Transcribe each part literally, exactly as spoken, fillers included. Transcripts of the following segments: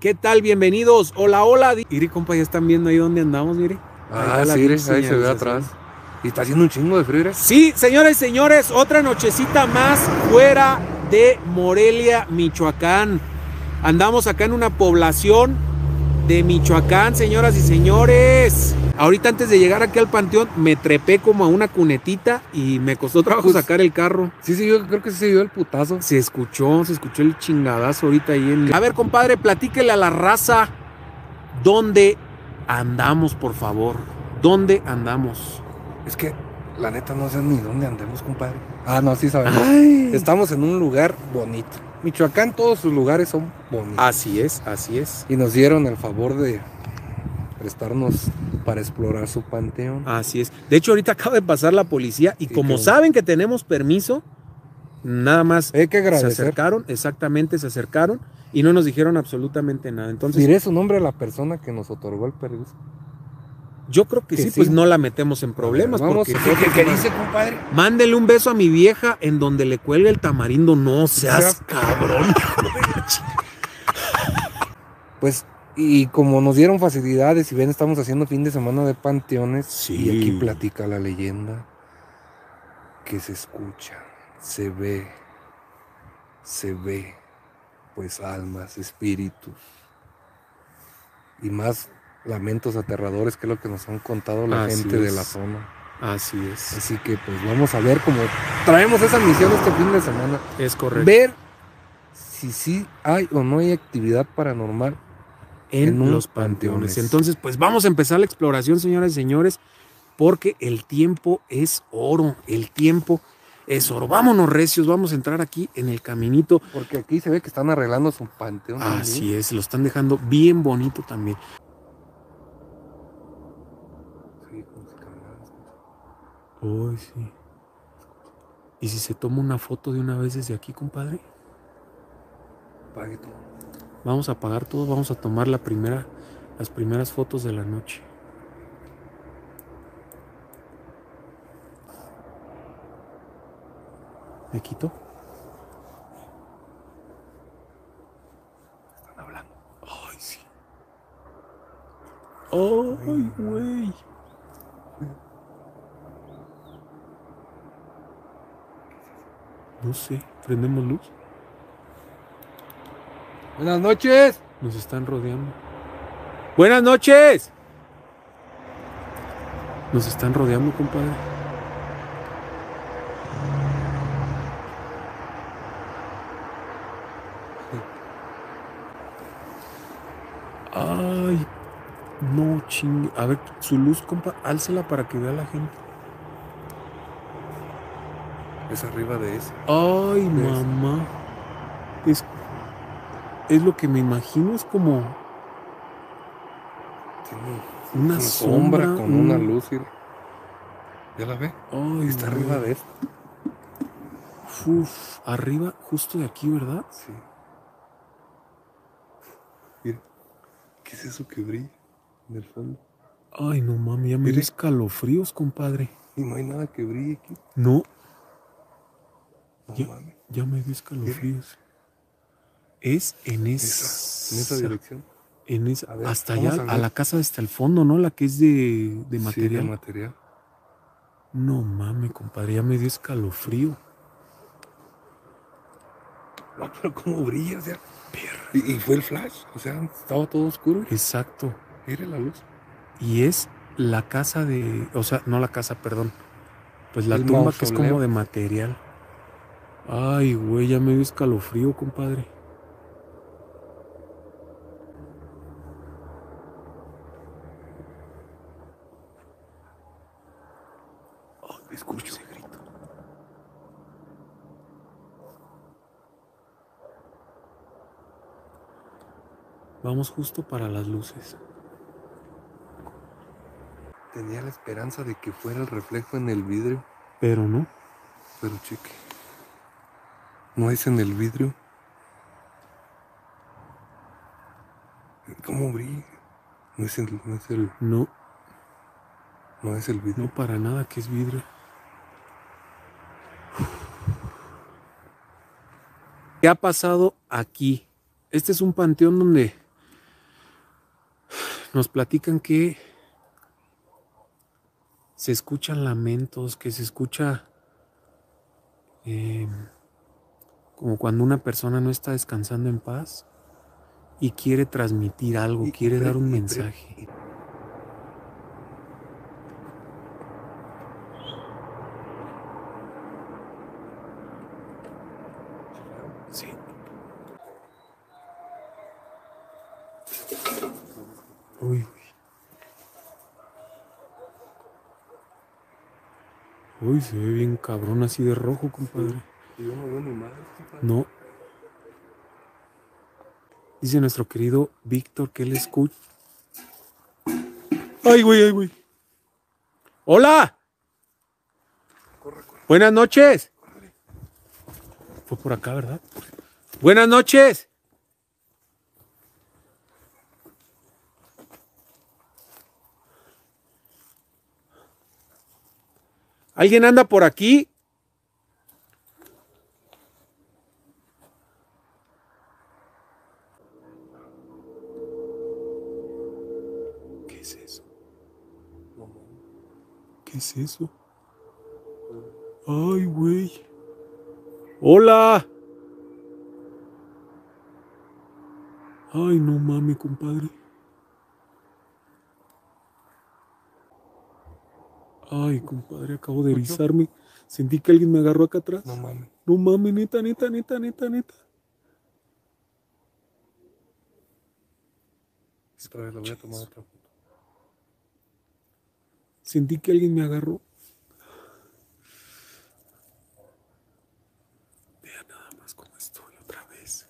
¿Qué tal? Bienvenidos. Hola, hola. Iri, compa, ya están viendo ahí dónde andamos, mire. Ah, sí, ahí se ve atrás. Y está haciendo un chingo de frío, ¿eh? Sí, señores y señores, otra nochecita más fuera de Morelia, Michoacán. Andamos acá en una población de Michoacán, señoras y señores. Ahorita antes de llegar aquí al panteón me trepé como a una cunetita y me costó trabajo pues, sacar el carro. Sí, sí, yo creo que sí se dio el putazo. Se escuchó, se escuchó el chingadazo ahorita ahí en... A ver, compadre, platíquele a la raza dónde andamos, por favor. ¿Dónde andamos? Es que la neta no sé ni dónde andemos, compadre. Ah, no, sí sabemos. Ay. Estamos en un lugar bonito. Michoacán, todos sus lugares son bonitos. Así es, así es. Y nos dieron el favor de prestarnos para explorar su panteón. Así es. De hecho, ahorita acaba de pasar la policía y, y como que... saben que tenemos permiso, nada más hay que agradecer. Se acercaron, exactamente, se acercaron y no nos dijeron absolutamente nada. Entonces, ¿diré su nombre a la persona que nos otorgó el permiso? Yo creo que, que sí, sí, pues no la metemos en problemas. Ver, vamos, porque ¿qué, qué dice, compadre? Mándele un beso a mi vieja en donde le cuelgue el tamarindo. No seas cabrón. Pues, y como nos dieron facilidades, y ven, estamos haciendo fin de semana de panteones, sí. Y aquí platica la leyenda que se escucha, se ve, se ve, pues almas, espíritus, y más lamentos aterradores, que es lo que nos han contado la Así gente es. de la zona. Así es. Así que pues vamos a ver cómo traemos esa misión este fin de semana. Es correcto. Ver si sí hay o no hay actividad paranormal en, en los panteones. panteones. Entonces, pues vamos a empezar la exploración, señoras y señores, porque el tiempo es oro. El tiempo es oro. Vámonos, recios, vamos a entrar aquí en el caminito. Porque aquí se ve que están arreglando su panteón. Así también. es, lo están dejando bien bonito también. Uy, sí. ¿Y si se toma una foto de una vez desde aquí, compadre? Apague todo. Vamos a apagar todo, vamos a tomar la primera, las primeras fotos de la noche. ¿Me quito? Están hablando. Ay, sí. Ay, güey. No sé, prendemos luz. Buenas noches. Nos están rodeando. Buenas noches. Nos están rodeando, compadre. Ay, no chingue. A ver, su luz, compa, álcela para que vea la gente. Es arriba de eso. Ay, de mamá. Es, es lo que me imagino, es como Tiene una, una sombra, sombra con un... una luz. Y... ¿ya la ve? Ay, está no. arriba de esto. Uf, arriba, justo de aquí, ¿verdad? Sí. Mira, ¿qué es eso que brilla en el fondo? Ay, no mami, ya me dio escalofríos, compadre. Y no hay nada que brille aquí. No. No ya, mami. ya me dio escalofríos. Mira. Es en esa, esa, en esa dirección. En esa, ver, hasta allá, a, a la casa hasta el fondo, ¿no? La que es de, de material. Sí, de material. No mami, compadre, ya me dio escalofrío. No, pero cómo brilla, o sea. Y, y fue el flash, o sea, estaba todo oscuro. Exacto. Mire la luz. Y es la casa de, o sea, no la casa, perdón. Pues la el tumba mausoleo. Que es como de material. Ay, güey, ya me dio escalofrío, compadre. Ay, me escucho ese grito. Vamos justo para las luces. Tenía la esperanza de que fuera el reflejo en el vidrio. Pero no. Pero cheque. No es en el vidrio. ¿Cómo brilla? No es el... No es el... No. No es el vidrio. No, para nada que es vidrio. ¿Qué ha pasado aquí? Este es un panteón donde nos platican que se escuchan lamentos, que se escucha eh, como cuando una persona no está descansando en paz y quiere transmitir algo, Y- quiere y pre- dar un y pre- mensaje. Sí. Uy, uy. Uy, se ve bien cabrón así de rojo, compadre. Y yo no veo ni madre, compadre. No. Dice nuestro querido Víctor que él escucha. Ay, güey, ay, güey. ¡Hola! Corre, corre, Buenas noches. corre. Fue por acá, ¿verdad? Buenas noches. ¿Alguien anda por aquí? ¿Qué es eso? No, no. ¿Qué es eso? Ay, güey. Hola. Ay, no mames, compadre. Ay, compadre, acabo de ¿Escuchó? erizarme. Sentí que alguien me agarró acá atrás. No mames. No mames, neta, neta, neta, neta, neta. Espera, le voy a tomar otra foto. Sentí que alguien me agarró. Vea nada más cómo estoy otra vez.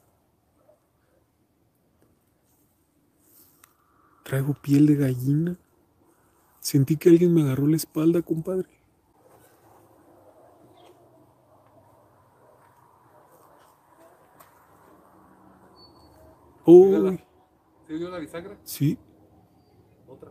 Traigo piel de gallina. Sentí que alguien me agarró la espalda, compadre. Uy, ¿Sí vio la bisagra? sí. Otra.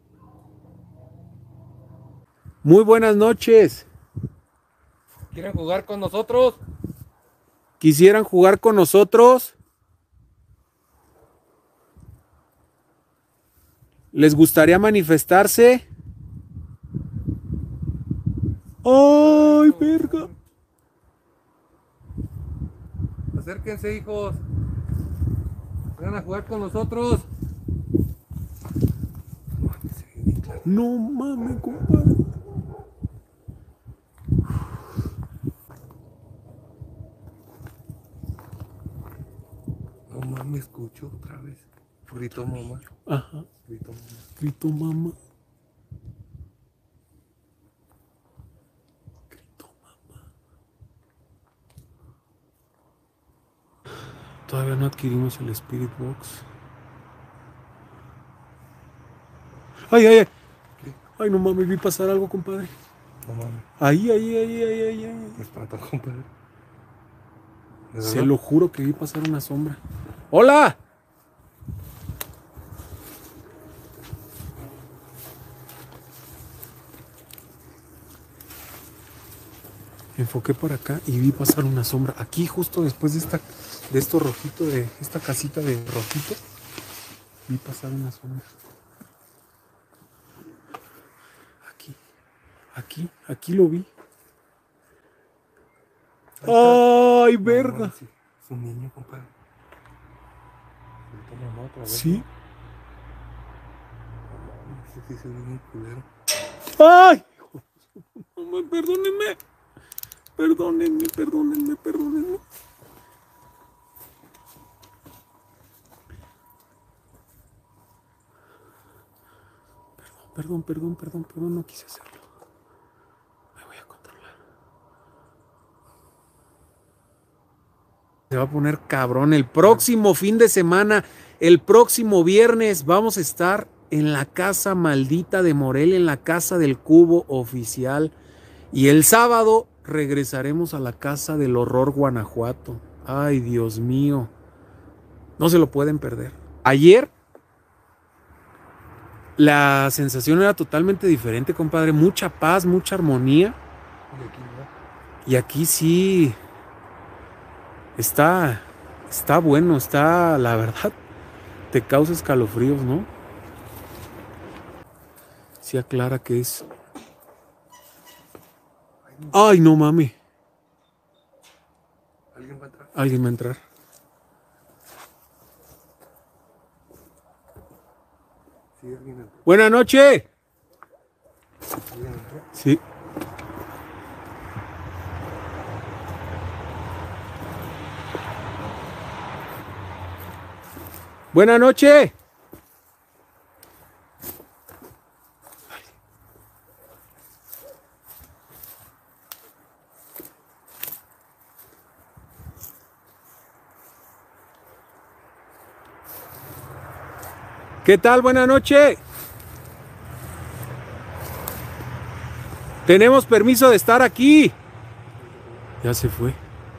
Muy buenas noches. ¿Quieren jugar con nosotros? ¿Quisieran jugar con nosotros? ¿Les gustaría manifestarse? ¡Ay, verga! Acérquense, hijos. Vengan a jugar con nosotros. No mames, compadre. No mames, escucho otra vez. Gritó mamá. Ajá, Gritó mamá. gritó mamá. Gritó mamá. Todavía no adquirimos el Spirit Box. Ay, ay, ay. ¿Qué? Ay, no mames, vi pasar algo, compadre. No mames. Ahí, ahí, ahí, ahí, ahí, ahí. Me espantó, compadre. ¿De Se verdad? lo juro que vi pasar una sombra. ¡Hola! Enfoqué por acá y vi pasar una sombra. Aquí, justo después de esta, de esto rojito, de esta casita de rojito, vi pasar una sombra. Aquí, aquí, aquí lo vi. Ahí está. ¡Ay, No verga! mames, sí. Es un niño, compadre. Gritó mamá otra vez. Sí. No mames, ese sí se ve bien culero. ¡Ay! No, perdónenme. Perdónenme, perdónenme, perdónenme. Perdón, perdón, perdón, perdón, no quise hacerlo. Me voy a controlar. Se va a poner cabrón. El próximo fin de semana, el próximo viernes, vamos a estar en la casa maldita de Morelia, en la casa del Cubo oficial. Y el sábado regresaremos a la casa del horror Guanajuato. Ay, Dios mío. No se lo pueden perder. Ayer la sensación era totalmente diferente, compadre. Mucha paz, mucha armonía. Y aquí no. Y aquí sí está, está bueno, está, la verdad, te causa escalofríos, ¿no? sí aclara que es... Ay, no mami. ¿Alguien va a entrar? Alguien va a entrar. Sí, alguien entró. Buenas noches. ¿Alguien entró? Sí. Buenas noches. ¿Qué tal? Buenas noches. Tenemos permiso de estar aquí. Ya se fue.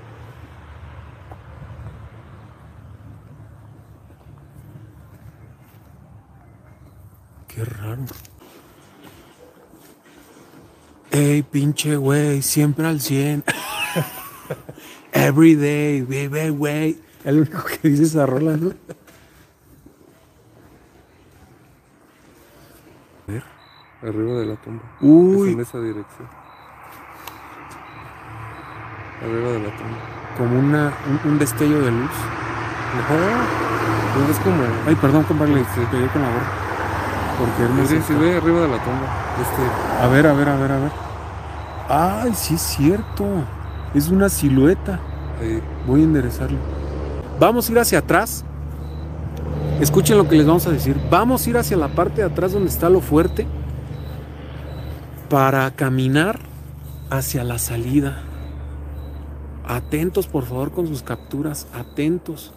Qué raro. Ey, pinche güey, siempre al cien. Every day, baby, güey. Es lo único que dice esa rola, ¿no? A ver. Arriba de la tumba. Uy. Es en esa dirección. Arriba de la tumba. Como una, un, un destello de luz. No, pues es como... Ay, perdón, compadre, Sí. le pegué con la gorra. Porque él me Sí, acercó. sí, ve arriba de la tumba. Este... A ver, a ver, a ver, a ver. Ay, sí es cierto. Es una silueta. Ahí. Voy a enderezarlo. Vamos a ir hacia atrás. Escuchen lo que les vamos a decir. Vamos a ir hacia la parte de atrás donde está lo fuerte para caminar hacia la salida. Atentos, por favor, con sus capturas. Atentos.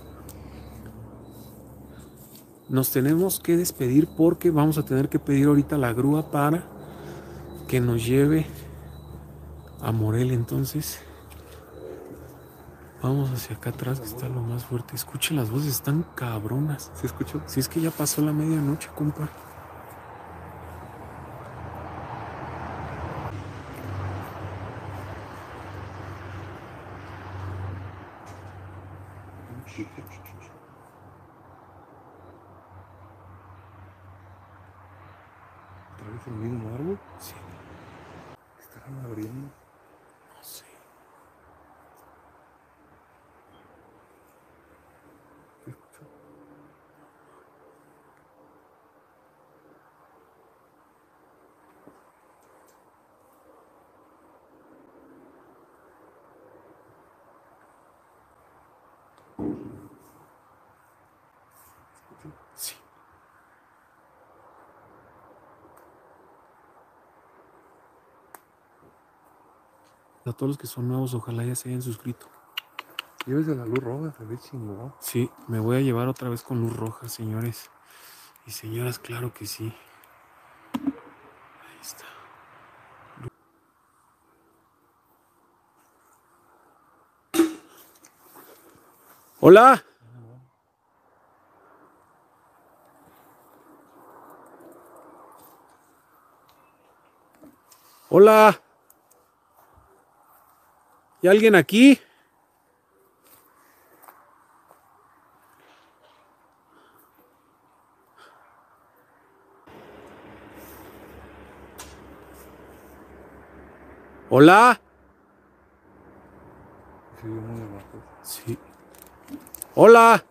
Nos tenemos que despedir porque vamos a tener que pedir ahorita la grúa para que nos lleve a Morelia. Entonces vamos hacia acá atrás, que está lo más fuerte. Escuchen, las voces están cabronas. ¿Sí escuchó? Si es que ya pasó la medianoche, compa. ¿Otra vez el mismo árbol? Sí, ¿Qué estarán abriendo? no sé. ¿Sí escuchó? Sí. A todos los que son nuevos, ojalá ya se hayan suscrito. Llévese la luz roja, se ve chingón. Sí, me voy a llevar otra vez con luz roja, señores y señoras, claro que sí. Ahí está. Hola. Hola. ¿Hay alguien aquí? Hola. Se vio muy abajo. Sí. Hola.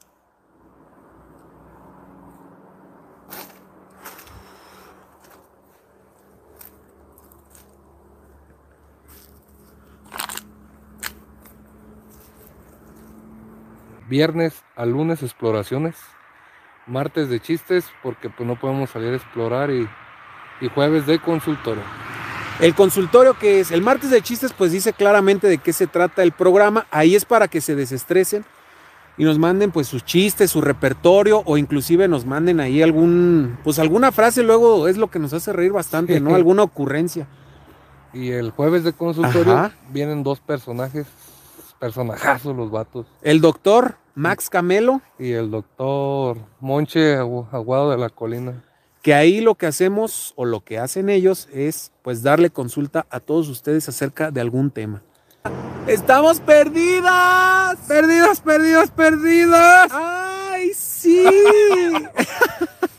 Viernes a lunes exploraciones. Martes de chistes porque pues no podemos salir a explorar y, y jueves de consultorio. El consultorio, que es el martes de chistes, pues dice claramente de qué se trata el programa. Ahí es para que se desestresen y nos manden pues sus chistes, su repertorio, o inclusive nos manden ahí algún, pues alguna frase. Luego es lo que nos hace reír bastante, ¿no? Alguna ocurrencia. Y el jueves de consultorio Ajá. vienen dos personajes, personajazos los vatos. El doctor Max Camelo, Y el doctor Monche Agu- Aguado de la Colina. que ahí lo que hacemos o lo que hacen ellos es pues darle consulta a todos ustedes acerca de algún tema. ¡Estamos perdidas! ¡Perdidas, perdidas, perdidas! ¡Ay, sí!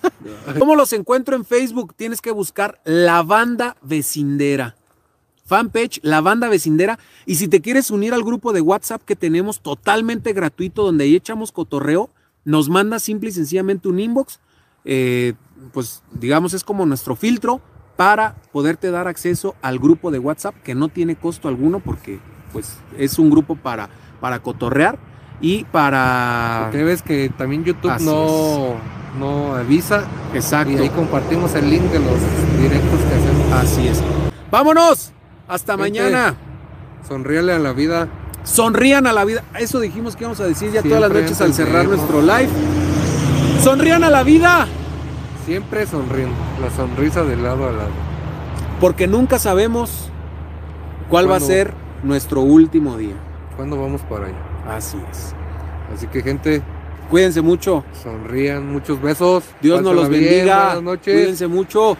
¿Cómo los encuentro en Facebook? Tienes que buscar La Banda Vecindera. Fanpage, La Banda Vecindera. Y si te quieres unir al grupo de WhatsApp que tenemos totalmente gratuito, donde ahí echamos cotorreo, nos manda simple y sencillamente un inbox. Eh, pues digamos es como nuestro filtro para poderte dar acceso al grupo de WhatsApp, que no tiene costo alguno porque pues es un grupo para, para cotorrear y para... Porque ves que también YouTube no, no avisa. Exacto. Y ahí compartimos el link de los directos que hacemos. Así es. ¡Vámonos! Hasta Gente, mañana. Sonríale a la vida. Sonrían a la vida. Eso dijimos que íbamos a decir ya Siempre todas las noches al cerrar nuestro live. Sonrían a la vida. Siempre sonriendo. La sonrisa de lado a lado. Porque nunca sabemos cuál va a ser nuestro último día. ¿Cuándo vamos para allá? Así es. Así que, gente, cuídense mucho. Sonrían, muchos besos. Dios nos los bendiga. Bien, buenas noches. Cuídense mucho.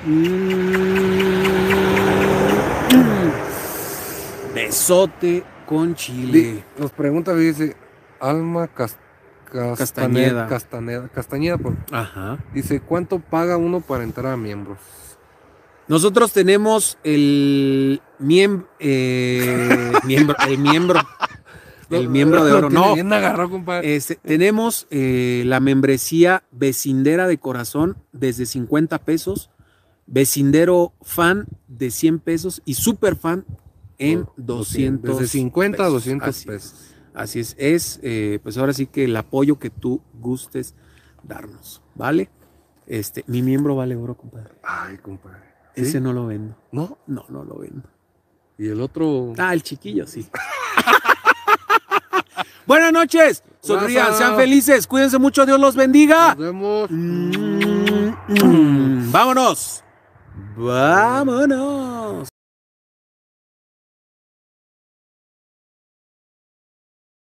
Besote con chile. Nos pregunta, dice Alma Cast Castañeda. Castañeda. Castañeda por... Ajá. Dice, ¿cuánto paga uno para entrar a miembros? Nosotros tenemos el miembro, eh, miembro, el miembro, el miembro de oro. No, bien agarró, compadre. Este, tenemos eh, la membresía Vecindera de Corazón desde cincuenta pesos, Vecindero Fan de cien pesos y Super Fan en doscientos. Desde cincuenta a doscientos Así pesos. Es. Así es, es eh, pues ahora sí que el apoyo que tú gustes darnos, ¿vale? Este, mi miembro vale oro, compadre. Ay, compadre. ¿Sí? Ese no lo vendo. ¿No? No, no lo vendo. ¿Y el otro? Ah, el chiquillo, sí. Buenas noches. Sonrían, Raza. Sean felices. Cuídense mucho. Dios los bendiga. Nos vemos. Mm, mm, vámonos. Vámonos.